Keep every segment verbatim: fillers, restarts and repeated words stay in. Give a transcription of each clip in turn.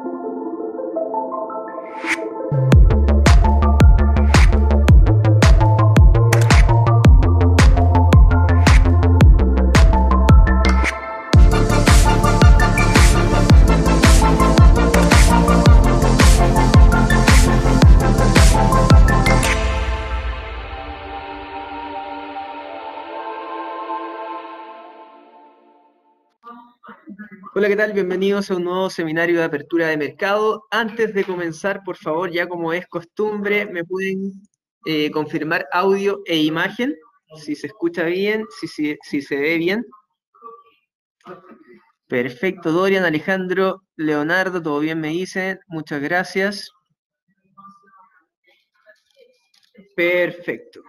Hola, ¿qué tal? Bienvenidos a un nuevo seminario de apertura de mercado. Antes de comenzar, por favor, ya como es costumbre, me pueden eh, confirmar audio e imagen, si se escucha bien, si, si, si se ve bien. Perfecto, Dorian, Alejandro, Leonardo, todo bien me dicen, muchas gracias. Perfecto.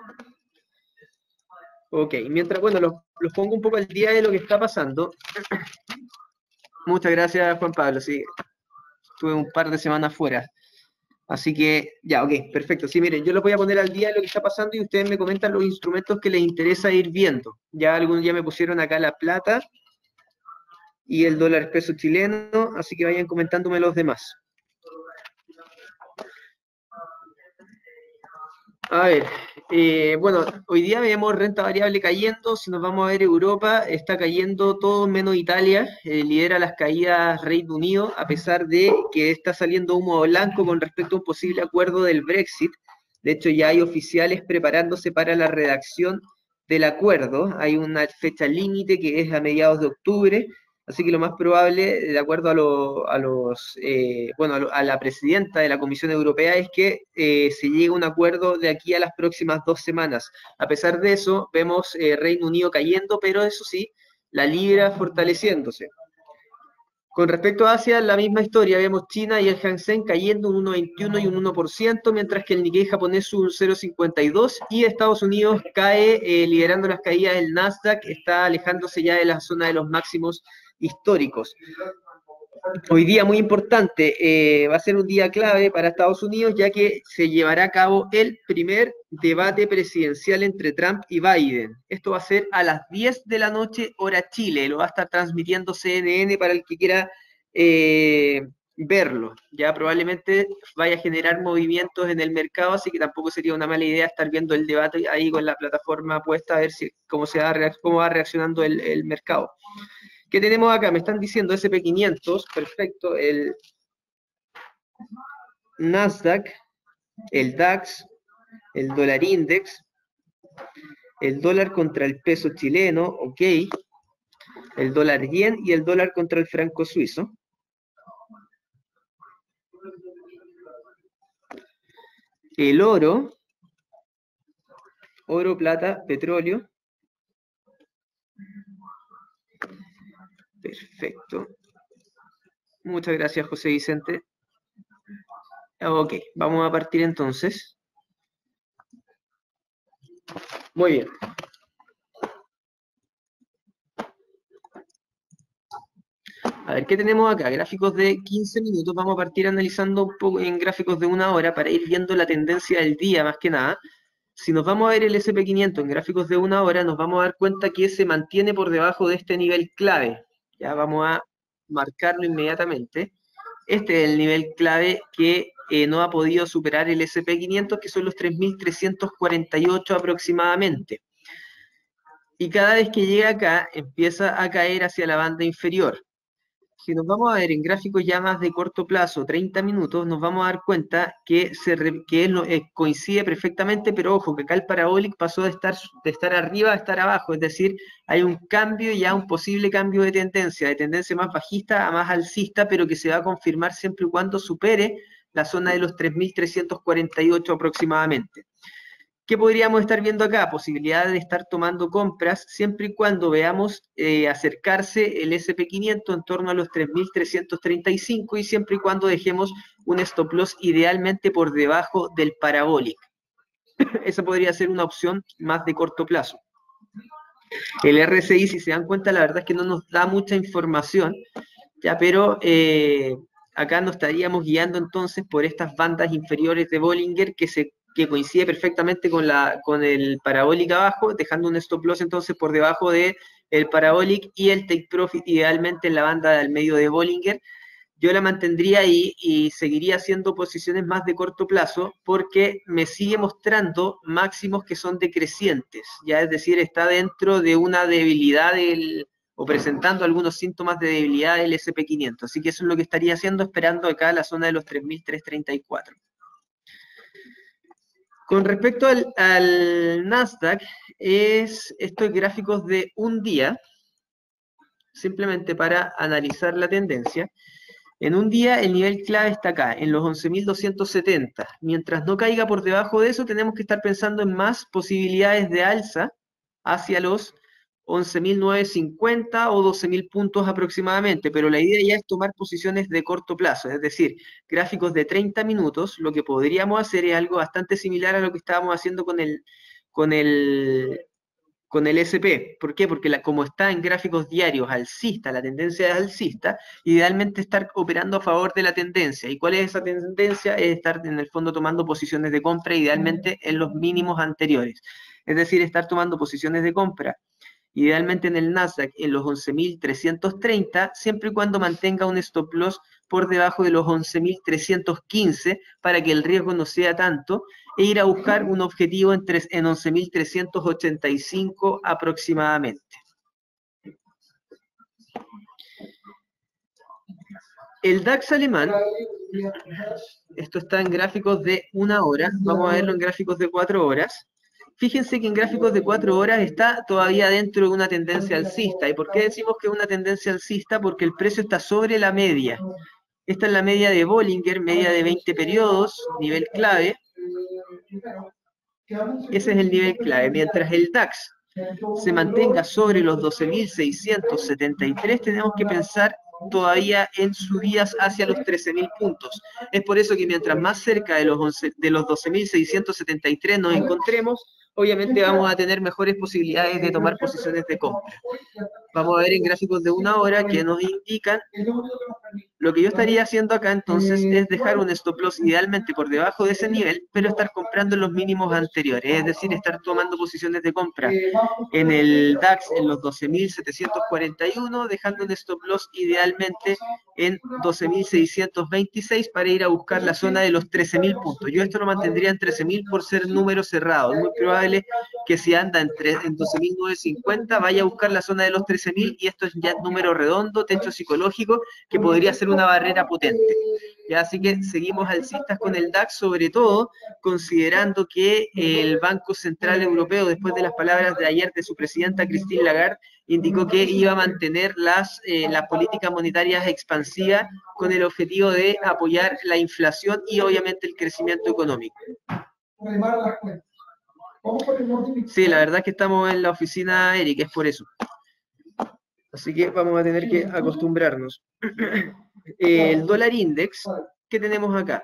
Ok, mientras, bueno, los, los pongo un poco al día de lo que está pasando. Muchas gracias, Juan Pablo, sí, estuve un par de semanas fuera. Así que, ya, ok, perfecto. Sí, miren, yo los voy a poner al día de lo que está pasando y ustedes me comentan los instrumentos que les interesa ir viendo. Ya algún día me pusieron acá la plata y el dólar peso chileno, así que vayan comentándome los demás. A ver, eh, bueno, hoy día vemos renta variable cayendo. Si nos vamos a ver Europa, está cayendo todo menos Italia, eh, lidera las caídas Reino Unido, a pesar de que está saliendo humo blanco con respecto a un posible acuerdo del Brexit. De hecho, ya hay oficiales preparándose para la redacción del acuerdo. Hay una fecha límite que es a mediados de octubre. Así que lo más probable, de acuerdo a, lo, a los, eh, bueno, a, lo, a, la presidenta de la Comisión Europea, es que eh, se llegue a un acuerdo de aquí a las próximas dos semanas. A pesar de eso, vemos eh, Reino Unido cayendo, pero eso sí, la libra fortaleciéndose. Con respecto a Asia, la misma historia, vemos China y el Hang Seng cayendo un uno coma veintiuno y un uno por ciento, mientras que el Nikkei japonés sube un cero coma cincuenta y dos y Estados Unidos cae, eh, liderando las caídas. El Nasdaq está alejándose ya de la zona de los máximos históricos. Hoy día muy importante, eh, va a ser un día clave para Estados Unidos, ya que se llevará a cabo el primer debate presidencial entre Trump y Biden. Esto va a ser a las diez de la noche, hora Chile. Lo va a estar transmitiendo C N N para el que quiera eh, verlo. Ya probablemente vaya a generar movimientos en el mercado, así que tampoco sería una mala idea estar viendo el debate ahí con la plataforma puesta, a ver si, cómo, se va, cómo va reaccionando el, el mercado. ¿Qué tenemos acá? Me están diciendo ese and pe quinientos, perfecto, el Nasdaq, el DAX, el dólar index, el dólar contra el peso chileno, ok, el dólar yen y el dólar contra el franco suizo. El oro, oro, plata, petróleo. Perfecto. Muchas gracias, José Vicente. Ok, vamos a partir entonces. Muy bien. A ver, ¿qué tenemos acá? Gráficos de quince minutos. Vamos a partir analizando un poco en gráficos de una hora para ir viendo la tendencia del día, más que nada. Si nos vamos a ver el ese and pe quinientos en gráficos de una hora, nos vamos a dar cuenta que se mantiene por debajo de este nivel clave. Ya vamos a marcarlo inmediatamente. Este es el nivel clave que eh, no ha podido superar el ese and pe quinientos, que son los tres mil trescientos cuarenta y ocho aproximadamente. Y cada vez que llega acá, empieza a caer hacia la banda inferior. Si nos vamos a ver en gráficos ya más de corto plazo, treinta minutos, nos vamos a dar cuenta que, se, que es, eh, coincide perfectamente, pero ojo, que acá el parabólico pasó de estar, de estar arriba a estar abajo, es decir, hay un cambio ya, un posible cambio de tendencia, de tendencia más bajista a más alcista, pero que se va a confirmar siempre y cuando supere la zona de los tres mil trescientos cuarenta y ocho aproximadamente. ¿Qué podríamos estar viendo acá? Posibilidad de estar tomando compras siempre y cuando veamos eh, acercarse el ese and pe quinientos en torno a los tres mil trescientos treinta y cinco y siempre y cuando dejemos un stop loss idealmente por debajo del parabólico. Esa podría ser una opción más de corto plazo. El erre ese i, si se dan cuenta, la verdad es que no nos da mucha información, ya, pero eh, acá nos estaríamos guiando entonces por estas bandas inferiores de Bollinger que se que coincide perfectamente con, la, con el parabólico abajo, dejando un stop loss entonces por debajo del parabólico y el take profit idealmente en la banda del medio de Bollinger, yo la mantendría ahí y seguiría haciendo posiciones más de corto plazo porque me sigue mostrando máximos que son decrecientes, ya es decir, está dentro de una debilidad del, o presentando algunos síntomas de debilidad del ese pe quinientos. Así que eso es lo que estaría haciendo, esperando acá la zona de los tres mil trescientos treinta y cuatro. Con respecto al, al Nasdaq, es estos gráficos de un día, simplemente para analizar la tendencia. En un día el nivel clave está acá, en los once mil doscientos setenta. Mientras no caiga por debajo de eso, tenemos que estar pensando en más posibilidades de alza hacia los once mil novecientos cincuenta o doce mil puntos aproximadamente, pero la idea ya es tomar posiciones de corto plazo, es decir, gráficos de treinta minutos. Lo que podríamos hacer es algo bastante similar a lo que estábamos haciendo con el, con el, con el ese pe. ¿Por qué? Porque la, como está en gráficos diarios alcista, la tendencia es alcista, idealmente estar operando a favor de la tendencia. ¿Y cuál es esa tendencia? Es estar en el fondo tomando posiciones de compra, idealmente en los mínimos anteriores. Es decir, estar tomando posiciones de compra idealmente en el Nasdaq en los once mil trescientos treinta, siempre y cuando mantenga un stop loss por debajo de los once mil trescientos quince para que el riesgo no sea tanto, e ir a buscar un objetivo en, en once mil trescientos ochenta y cinco aproximadamente. El DAX alemán, esto está en gráficos de una hora, vamos a verlo en gráficos de cuatro horas. Fíjense que en gráficos de cuatro horas está todavía dentro de una tendencia alcista. ¿Y por qué decimos que es una tendencia alcista? Porque el precio está sobre la media. Esta es la media de Bollinger, media de veinte periodos, nivel clave. Ese es el nivel clave. Mientras el DAX se mantenga sobre los doce mil seiscientos setenta y tres, tenemos que pensar todavía en subidas hacia los trece mil puntos. Es por eso que mientras más cerca de los, once, de los doce mil seiscientos setenta y tres nos encontremos, obviamente vamos a tener mejores posibilidades de tomar posiciones de compra. Vamos a ver en gráficos de una hora que nos indican. Lo que yo estaría haciendo acá entonces es dejar un stop loss idealmente por debajo de ese nivel, pero estar comprando en los mínimos anteriores, es decir, estar tomando posiciones de compra en el DAX en los doce mil setecientos cuarenta y uno, dejando un stop loss idealmente en doce mil seiscientos veintiséis para ir a buscar la zona de los trece mil puntos. Yo esto lo mantendría en trece mil por ser número cerrado. Es muy probable que si anda en, en doce mil novecientos cincuenta vaya a buscar la zona de los trece mil, y esto es ya número redondo, techo psicológico, que podría ser una barrera potente. Ya, así que seguimos alcistas con el DAX, sobre todo considerando que el Banco Central Europeo, después de las palabras de ayer de su presidenta Christine Lagarde, indicó que iba a mantener las, eh, las políticas monetarias expansivas con el objetivo de apoyar la inflación y obviamente el crecimiento económico. Sí, la verdad es que estamos en la oficina, Eric, es por eso. Así que vamos a tener que acostumbrarnos. El dólar index, ¿qué tenemos acá?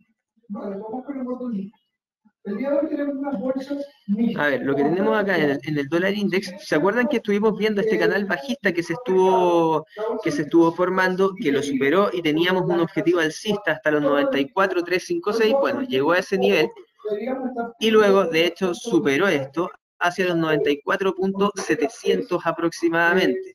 A ver, lo que tenemos acá en el, en el dólar index, ¿se acuerdan que estuvimos viendo este canal bajista que se estuvo que se estuvo formando, que lo superó y teníamos un objetivo alcista hasta los noventa y cuatro mil trescientos cincuenta y seis? Bueno, llegó a ese nivel y luego, de hecho, superó esto hacia los noventa y cuatro mil setecientos aproximadamente.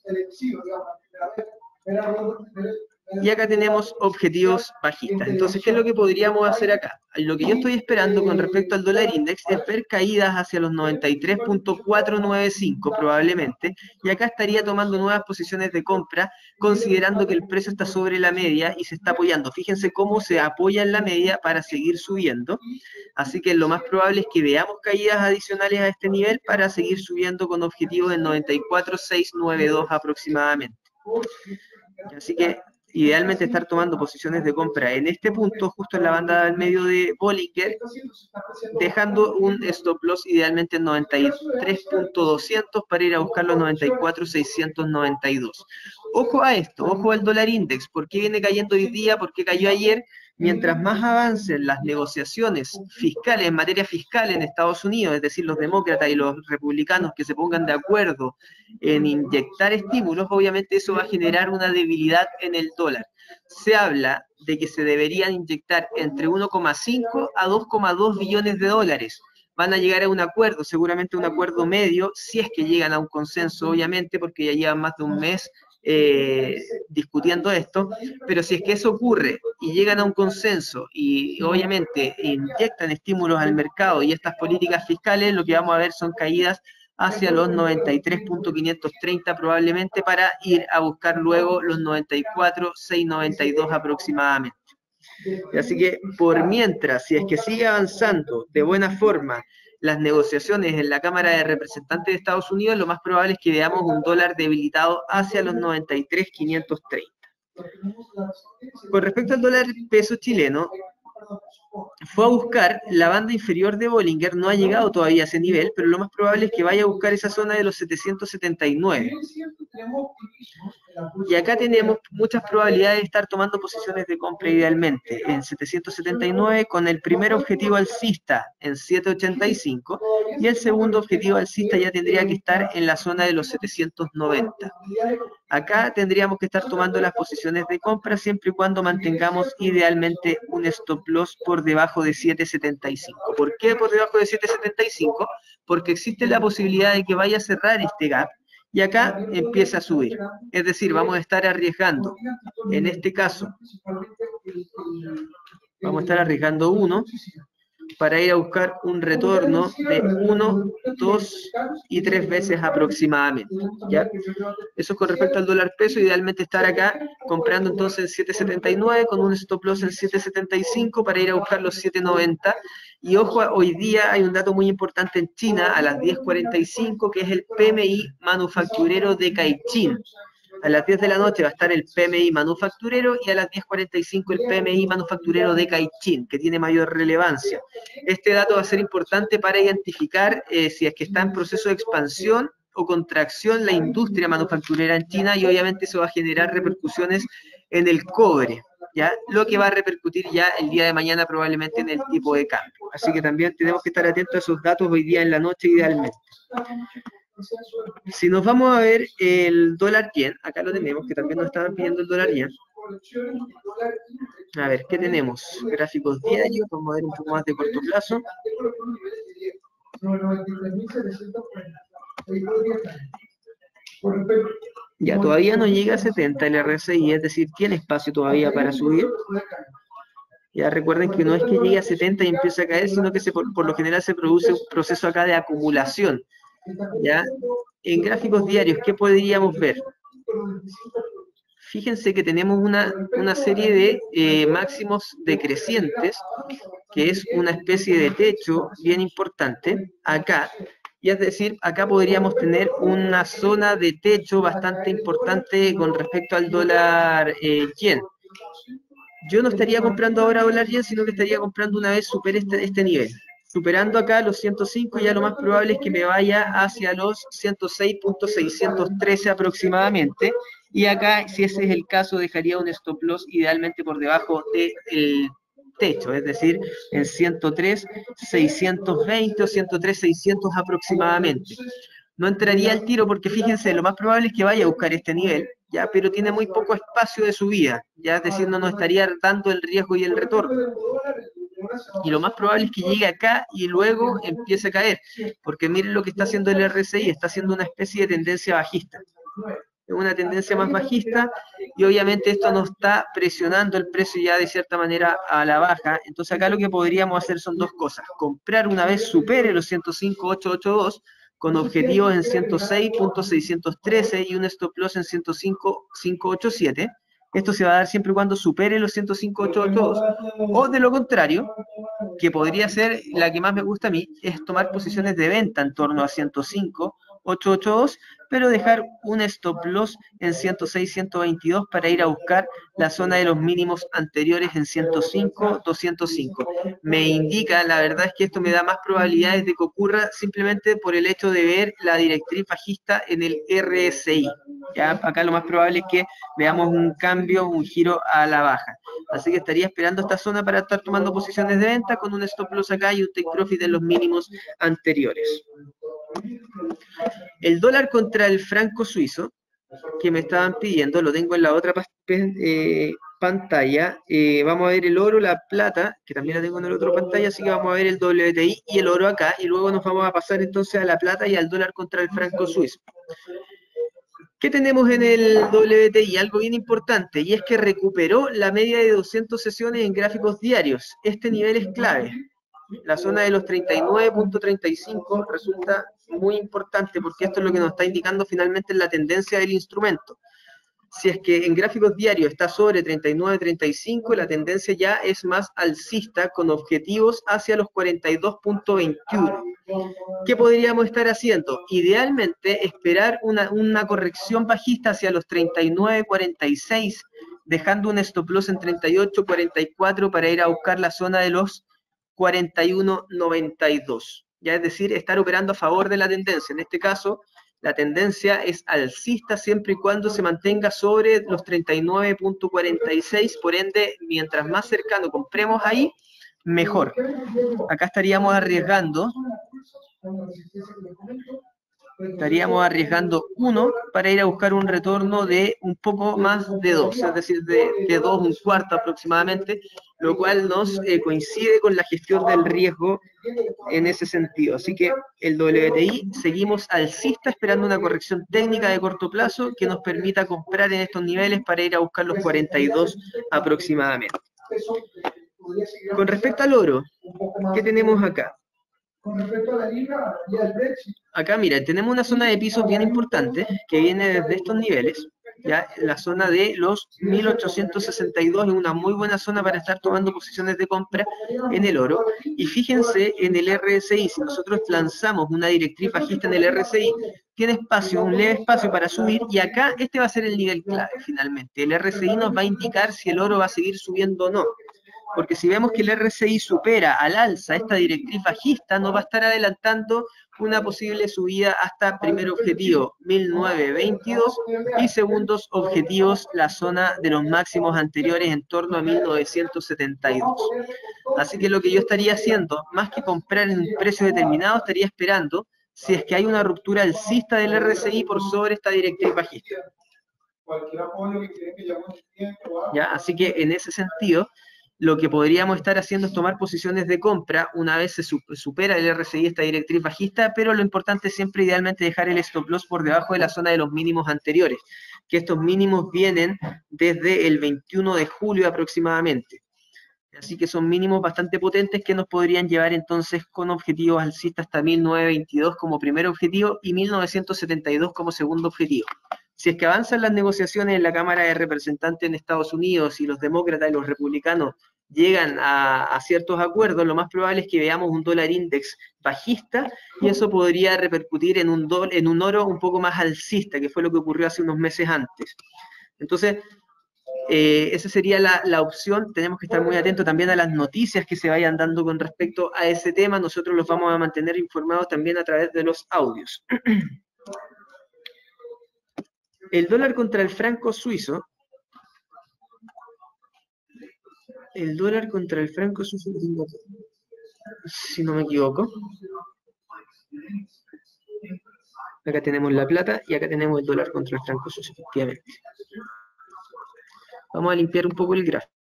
Y acá tenemos objetivos bajistas. Entonces, ¿qué es lo que podríamos hacer acá? Lo que yo estoy esperando con respecto al dólar index es ver caídas hacia los noventa y tres mil cuatrocientos noventa y cinco probablemente, y acá estaría tomando nuevas posiciones de compra, considerando que el precio está sobre la media y se está apoyando. Fíjense cómo se apoya en la media para seguir subiendo, así que lo más probable es que veamos caídas adicionales a este nivel para seguir subiendo con objetivos en noventa y cuatro mil seiscientos noventa y dos aproximadamente. Así que idealmente estar tomando posiciones de compra en este punto, justo en la banda del medio de Bollinger, dejando un stop loss idealmente en noventa y tres mil doscientos para ir a buscar los noventa y cuatro mil seiscientos noventa y dos. Ojo a esto, ojo al dólar index. ¿Por qué viene cayendo hoy día? ¿Por qué cayó ayer? Mientras más avancen las negociaciones fiscales, en materia fiscal en Estados Unidos, es decir, los demócratas y los republicanos que se pongan de acuerdo en inyectar estímulos, obviamente eso va a generar una debilidad en el dólar. Se habla de que se deberían inyectar entre uno coma cinco a dos coma dos billones de dólares. Van a llegar a un acuerdo, seguramente un acuerdo medio, si es que llegan a un consenso, obviamente, porque ya llevan más de un mes eh, discutiendo esto, pero si es que eso ocurre y llegan a un consenso y obviamente inyectan estímulos al mercado y estas políticas fiscales, lo que vamos a ver son caídas hacia los noventa y tres punto quinientos treinta probablemente para ir a buscar luego los noventa y cuatro punto seiscientos noventa y dos aproximadamente. Así que por mientras, si es que sigue avanzando de buena forma las negociaciones en la Cámara de Representantes de Estados Unidos, lo más probable es que veamos un dólar debilitado hacia los noventa y tres punto quinientos treinta. Con respecto al dólar peso chileno, fue a buscar la banda inferior de Bollinger, no ha llegado todavía a ese nivel, pero lo más probable es que vaya a buscar esa zona de los setecientos setenta y nueve. Y acá tenemos muchas probabilidades de estar tomando posiciones de compra idealmente en setecientos setenta y nueve, con el primer objetivo alcista en setecientos ochenta y cinco y el segundo objetivo alcista ya tendría que estar en la zona de los setecientos noventa. Acá tendríamos que estar tomando las posiciones de compra siempre y cuando mantengamos idealmente un stop loss por debajo de setecientos setenta y cinco. ¿Por qué por debajo de setecientos setenta y cinco? Porque existe la posibilidad de que vaya a cerrar este gap y acá empieza a subir. Es decir, vamos a estar arriesgando, en este caso, vamos a estar arriesgando uno para ir a buscar un retorno de uno, dos y tres veces aproximadamente, ¿ya? Eso es con respecto al dólar peso, idealmente estar acá comprando entonces en setecientos setenta y nueve con un stop loss en setecientos setenta y cinco para ir a buscar los setecientos noventa. Y ojo, hoy día hay un dato muy importante en China a las diez cuarenta y cinco, que es el P M I manufacturero de Caixin. A las diez de la noche va a estar el P M I manufacturero y a las diez cuarenta y cinco el P M I manufacturero de Caixin, que tiene mayor relevancia. Este dato va a ser importante para identificar eh, si es que está en proceso de expansión o contracción la industria manufacturera en China, y obviamente eso va a generar repercusiones en el cobre, ¿ya? Lo que va a repercutir ya el día de mañana probablemente en el tipo de cambio. Así que también tenemos que estar atentos a esos datos hoy día en la noche idealmente. Si nos vamos a ver el dólar yen, acá lo tenemos, que también nos estaban pidiendo el dólar yen. A ver, ¿qué tenemos? Gráficos diarios, vamos a ver un poco más de corto plazo. Ya, todavía no llega a setenta el R S I, es decir, tiene espacio todavía para subir. Ya recuerden que no es que llegue a setenta y empiece a caer, sino que se, por, por lo general se produce un proceso acá de acumulación. ¿Ya? En gráficos diarios, ¿qué podríamos ver? Fíjense que tenemos una, una serie de eh, máximos decrecientes, que es una especie de techo bien importante, acá. Y es decir, acá podríamos tener una zona de techo bastante importante con respecto al dólar eh, yen. Yo no estaría comprando ahora dólar yen, sino que estaría comprando una vez supere este, este nivel. Superando acá los ciento cinco, ya lo más probable es que me vaya hacia los ciento seis punto seiscientos trece aproximadamente. Y acá, si ese es el caso, dejaría un stop loss idealmente por debajo del techo, es decir, en ciento tres punto seiscientos veinte o ciento tres punto seiscientos aproximadamente. No entraría al tiro porque fíjense, lo más probable es que vaya a buscar este nivel, ya, pero tiene muy poco espacio de subida, ya, es decir, no nos estaría dando el riesgo y el retorno. Y lo más probable es que llegue acá y luego empiece a caer, porque miren lo que está haciendo el R S I, está haciendo una especie de tendencia bajista. Es una tendencia más bajista y obviamente esto nos está presionando el precio ya de cierta manera a la baja. Entonces acá lo que podríamos hacer son dos cosas: comprar una vez supere los ciento cinco punto ochocientos ochenta y dos con objetivos en ciento seis punto seiscientos trece y un stop loss en ciento cinco punto quinientos ochenta y siete. Esto se va a dar siempre y cuando supere los ciento cinco punto ochocientos ochenta y dos. O de lo contrario, que podría ser la que más me gusta a mí, es tomar posiciones de venta en torno a ciento cinco punto ochocientos ochenta y dos, pero dejar un stop loss en ciento seis punto ciento veintidós para ir a buscar la zona de los mínimos anteriores en ciento cinco punto doscientos cinco. Me indica, la verdad es que esto me da más probabilidades de que ocurra simplemente por el hecho de ver la directriz bajista en el R S I. Ya acá lo más probable es que veamos un cambio, un giro a la baja. Así que estaría esperando esta zona para estar tomando posiciones de venta con un stop loss acá y un take profit en los mínimos anteriores. El dólar contra el franco suizo, que me estaban pidiendo, lo tengo en la otra eh, pantalla. Eh, vamos a ver el oro, la plata, que también la tengo en la otra pantalla, así que vamos a ver el W T I y el oro acá, y luego nos vamos a pasar entonces a la plata y al dólar contra el franco suizo. ¿Qué tenemos en el W T I? Algo bien importante, y es que recuperó la media de doscientas sesiones en gráficos diarios. Este nivel es clave. La zona de los treinta y nueve punto treinta y cinco resulta muy importante porque esto es lo que nos está indicando finalmente la tendencia del instrumento. Si es que en gráficos diarios está sobre treinta y nueve punto treinta y cinco, la tendencia ya es más alcista con objetivos hacia los cuarenta y dos punto veintiuno. ¿Qué podríamos estar haciendo? Idealmente esperar una, una corrección bajista hacia los treinta y nueve punto cuarenta y seis, dejando un stop loss en treinta y ocho punto cuarenta y cuatro para ir a buscar la zona de los cuarenta y uno punto noventa y dos. Ya es decir, estar operando a favor de la tendencia. En este caso, la tendencia es alcista siempre y cuando se mantenga sobre los treinta y nueve punto cuarenta y seis, por ende, mientras más cercano compremos ahí, mejor. Acá estaríamos arriesgando, estaríamos arriesgando uno para ir a buscar un retorno de un poco más de dos, es decir, de, de dos, un cuarto aproximadamente, lo cual nos eh, coincide con la gestión del riesgo en ese sentido. Así que el W T I seguimos alcista esperando una corrección técnica de corto plazo que nos permita comprar en estos niveles para ir a buscar los cuarenta y dos aproximadamente. Con respecto al oro, ¿qué tenemos acá? Con respecto a la libra y al Brexit. Acá, mira, tenemos una zona de pisos bien importante que viene desde estos niveles. Ya la zona de los mil ochocientos sesenta y dos es una muy buena zona para estar tomando posiciones de compra en el oro. Y fíjense en el R S I, si nosotros lanzamos una directriz bajista en el R S I, tiene espacio, un leve espacio para subir, y acá este va a ser el nivel clave finalmente. El R S I nos va a indicar si el oro va a seguir subiendo o no. Porque si vemos que el R S I supera al alza esta directriz bajista, nos va a estar adelantando una posible subida hasta primer objetivo mil novecientos veintidós y segundos objetivos la zona de los máximos anteriores en torno a mil novecientos setenta y dos. Así que lo que yo estaría haciendo, más que comprar en un precio determinado, estaría esperando si es que hay una ruptura alcista del R S I por sobre esta directriz bajista. ¿Ya? Así que en ese sentido, lo que podríamos estar haciendo es tomar posiciones de compra una vez se supera el R S I esta directriz bajista, pero lo importante es siempre idealmente dejar el stop loss por debajo de la zona de los mínimos anteriores, que estos mínimos vienen desde el veintiuno de julio aproximadamente. Así que son mínimos bastante potentes que nos podrían llevar entonces con objetivos alcistas hasta mil novecientos veintidós como primer objetivo y mil novecientos setenta y dos como segundo objetivo. Si es que avanzan las negociaciones en la Cámara de Representantes en Estados Unidos y los demócratas y los republicanos llegan a, a ciertos acuerdos, lo más probable es que veamos un dólar index bajista y eso podría repercutir en un, do, en un oro un poco más alcista, que fue lo que ocurrió hace unos meses antes. Entonces, eh, esa sería la, la opción. Tenemos que estar muy atentos también a las noticias que se vayan dando con respecto a ese tema. Nosotros los vamos a mantener informados también a través de los audios. El dólar contra el franco suizo. El dólar contra el franco suizo, si no me equivoco. Acá tenemos la plata y acá tenemos el dólar contra el franco suizo, efectivamente. Vamos a limpiar un poco el gráfico.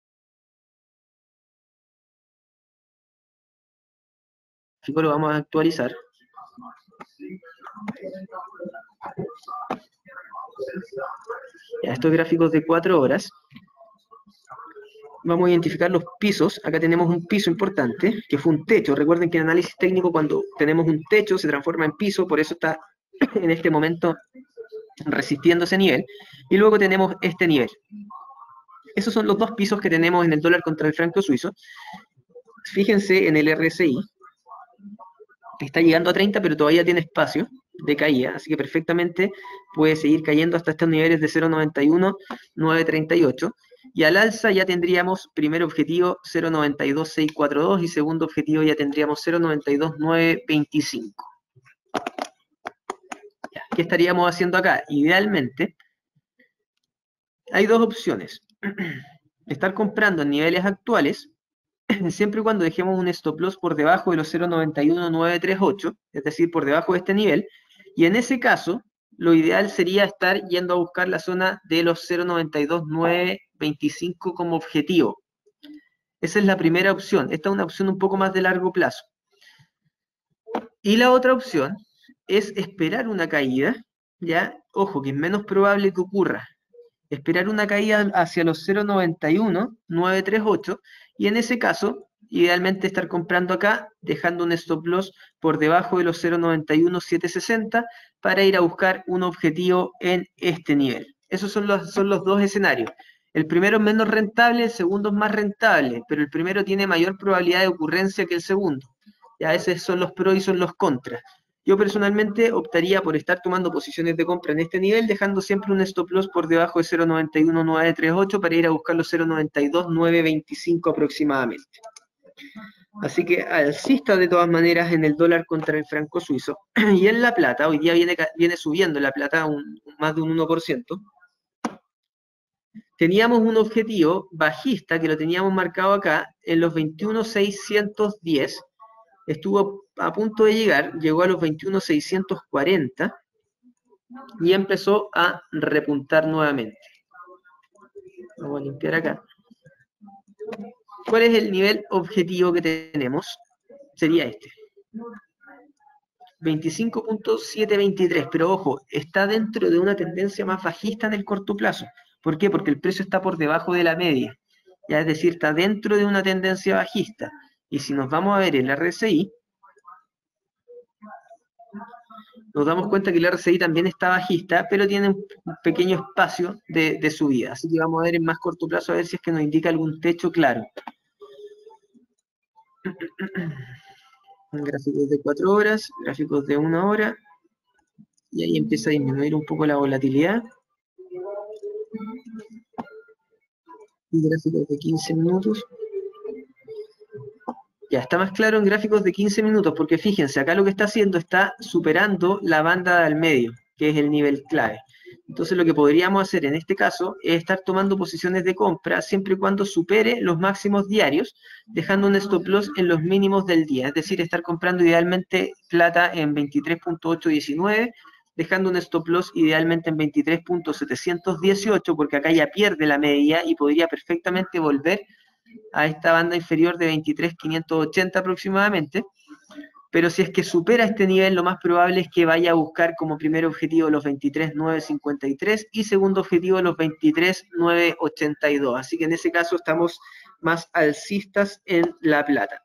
Lo vamos a actualizar. Ya, estos gráficos de cuatro horas. Vamos a identificar los pisos. Acá tenemos un piso importante, que fue un techo. Recuerden que en análisis técnico, cuando tenemos un techo, se transforma en piso, por eso está en este momento resistiendo ese nivel. Y luego tenemos este nivel. Esos son los dos pisos que tenemos en el dólar contra el franco suizo. Fíjense en el R S I. Está llegando a treinta, pero todavía tiene espacio de caída, así que perfectamente puede seguir cayendo hasta estos niveles de cero punto noventa y uno, nueve treinta y ocho. Y al alza ya tendríamos primer objetivo cero punto noventa y dos, seiscientos cuarenta y dos y segundo objetivo ya tendríamos cero punto noventa y dos, novecientos veinticinco. Ya, ¿qué estaríamos haciendo acá? Idealmente, hay dos opciones. Estar comprando en niveles actuales, siempre y cuando dejemos un stop loss por debajo de los cero punto noventa y uno, novecientos treinta y ocho, es decir, por debajo de este nivel, y en ese caso, lo ideal sería estar yendo a buscar la zona de los cero punto noventa y dos, novecientos veinticinco como objetivo. Esa es la primera opción. Esta es una opción un poco más de largo plazo. Y la otra opción es esperar una caída ya, ojo, que es menos probable que ocurra. Esperar una caída hacia los cero punto noventa y uno nueve treinta y ocho, y en ese caso, idealmente estar comprando acá, dejando un stop loss por debajo de los cero punto noventa y uno setecientos sesenta para ir a buscar un objetivo en este nivel. Esos son los, son los dos escenarios. El primero es menos rentable, el segundo es más rentable, pero el primero tiene mayor probabilidad de ocurrencia que el segundo. Ya, esos son los pros y son los contras. Yo personalmente optaría por estar tomando posiciones de compra en este nivel, dejando siempre un stop loss por debajo de cero punto noventa y uno nueve treinta y ocho para ir a buscar los cero punto noventa y dos nueve veinticinco aproximadamente. Así que alcista de todas maneras en el dólar contra el franco suizo. Y en la plata, hoy día viene, viene subiendo la plata un, más de un uno por ciento. Teníamos un objetivo bajista que lo teníamos marcado acá en los veintiuno mil seiscientos diez. Estuvo a punto de llegar, llegó a los veintiuno mil seiscientos cuarenta y empezó a repuntar nuevamente. Vamos a limpiar acá. ¿Cuál es el nivel objetivo que tenemos? Sería este. veinticinco punto setecientos veintitrés, pero ojo, está dentro de una tendencia más bajista en el corto plazo. ¿Por qué? Porque el precio está por debajo de la media. Ya, es decir, está dentro de una tendencia bajista. Y si nos vamos a ver el R S I, nos damos cuenta que el R S I también está bajista, pero tiene un pequeño espacio de, de subida. Así que vamos a ver en más corto plazo a ver si es que nos indica algún techo claro. Gráficos de cuatro horas, gráficos de una hora, y ahí empieza a disminuir un poco la volatilidad. Y gráficos de quince minutos. Ya está más claro en gráficos de quince minutos, porque fíjense, acá lo que está haciendo está superando la banda del medio, que es el nivel clave. Entonces lo que podríamos hacer en este caso es estar tomando posiciones de compra siempre y cuando supere los máximos diarios, dejando un stop loss en los mínimos del día, es decir, estar comprando idealmente plata en veintitrés punto ochocientos diecinueve, dejando un stop loss idealmente en veintitrés punto setecientos dieciocho, porque acá ya pierde la media y podría perfectamente volver a esta banda inferior de veintitrés mil quinientos ochenta aproximadamente, pero si es que supera este nivel, lo más probable es que vaya a buscar como primer objetivo los veintitrés mil novecientos cincuenta y tres y segundo objetivo los veintitrés mil novecientos ochenta y dos, así que en ese caso estamos más alcistas en la plata.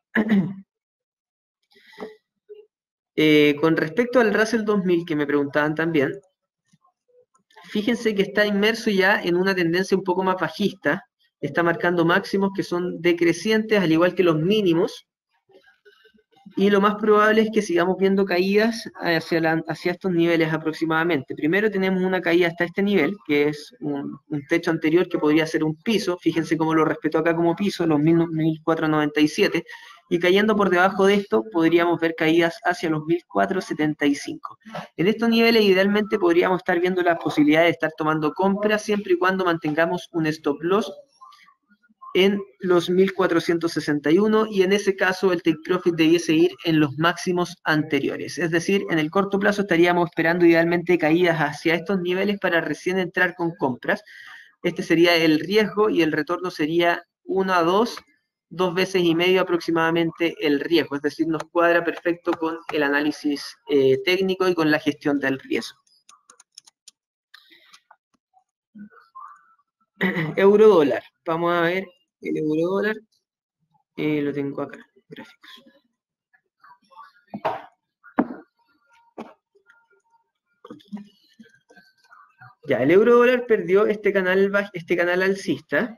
Eh, con respecto al Russell dos mil que me preguntaban también, fíjense que está inmerso ya en una tendencia un poco más bajista, está marcando máximos que son decrecientes, al igual que los mínimos, y lo más probable es que sigamos viendo caídas hacia, la, hacia estos niveles aproximadamente. Primero tenemos una caída hasta este nivel, que es un, un techo anterior que podría ser un piso, fíjense cómo lo respeto acá como piso, los mil cuatrocientos noventa y siete, y cayendo por debajo de esto podríamos ver caídas hacia los mil cuatrocientos setenta y cinco. En estos niveles idealmente podríamos estar viendo la posibilidad de estar tomando compras siempre y cuando mantengamos un stop loss en los mil cuatrocientos sesenta y uno, y en ese caso el take profit debiese ir en los máximos anteriores. Es decir, en el corto plazo estaríamos esperando idealmente caídas hacia estos niveles para recién entrar con compras. Este sería el riesgo y el retorno sería uno a dos, dos veces y medio aproximadamente el riesgo. Es decir, nos cuadra perfecto con el análisis eh, técnico y con la gestión del riesgo. Euro dólar. Vamos a ver el euro dólar. Eh, lo tengo acá, gráficos. Ya, el euro dólar perdió este canal, este canal alcista.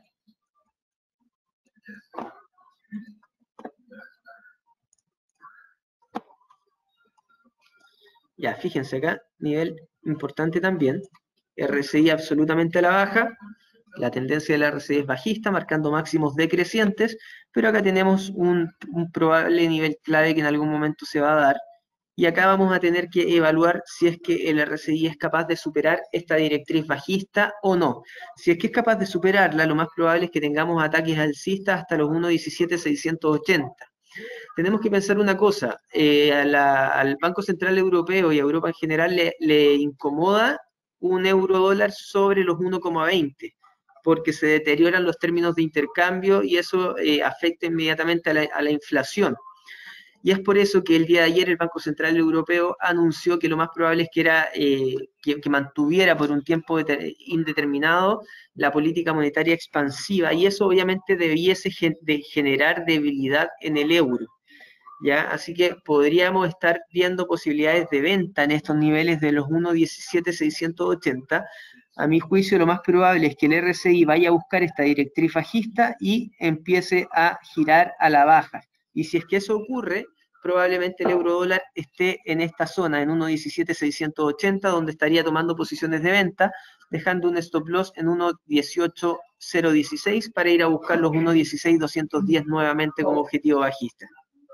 Ya, fíjense acá, nivel importante también. R S I absolutamente a la baja. La tendencia del R S I es bajista, marcando máximos decrecientes, pero acá tenemos un, un probable nivel clave que en algún momento se va a dar. Y acá vamos a tener que evaluar si es que el R S I es capaz de superar esta directriz bajista o no. Si es que es capaz de superarla, lo más probable es que tengamos ataques alcistas hasta los uno diecisiete seiscientos ochenta. Tenemos que pensar una cosa, eh, a la, al Banco Central Europeo y a Europa en general le, le incomoda un euro dólar sobre los uno coma veinte, porque se deterioran los términos de intercambio y eso eh, afecta inmediatamente a la, a la inflación. y es por eso que el día de ayer el Banco Central Europeo anunció que lo más probable es que era eh, que, que mantuviera por un tiempo indeterminado la política monetaria expansiva, y eso obviamente debiese gen de generar debilidad en el euro. ¿Ya? Así que podríamos estar viendo posibilidades de venta en estos niveles de los uno diecisiete seiscientos ochenta. A mi juicio, lo más probable es que el R S I vaya a buscar esta directriz bajista y empiece a girar a la baja. Y si es que eso ocurre, probablemente el euro dólar esté en esta zona, en uno diecisiete seiscientos ochenta, donde estaría tomando posiciones de venta, dejando un stop loss en uno dieciocho cero dieciséis para ir a buscar los uno dieciséis doscientos diez nuevamente como objetivo bajista.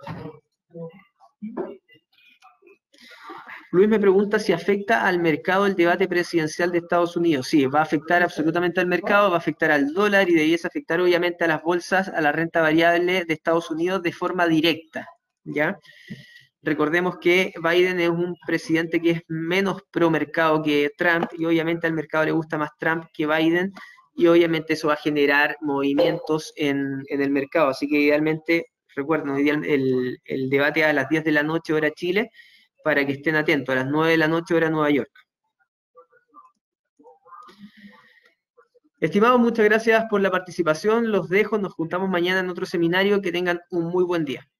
Luis me pregunta si afecta al mercado el debate presidencial de Estados Unidos. Sí, va a afectar absolutamente al mercado, va a afectar al dólar y debiese afectar obviamente a las bolsas, a la renta variable de Estados Unidos de forma directa, ¿ya? Recordemos que Biden es un presidente que es menos pro mercado que Trump, y obviamente al mercado le gusta más Trump que Biden, y obviamente eso va a generar movimientos en, en el mercado. Así que idealmente, recuerden, hoy día el, el debate a las diez de la noche hora Chile, para que estén atentos, a las nueve de la noche hora Nueva York. Estimados, muchas gracias por la participación, los dejo, nos juntamos mañana en otro seminario, que tengan un muy buen día.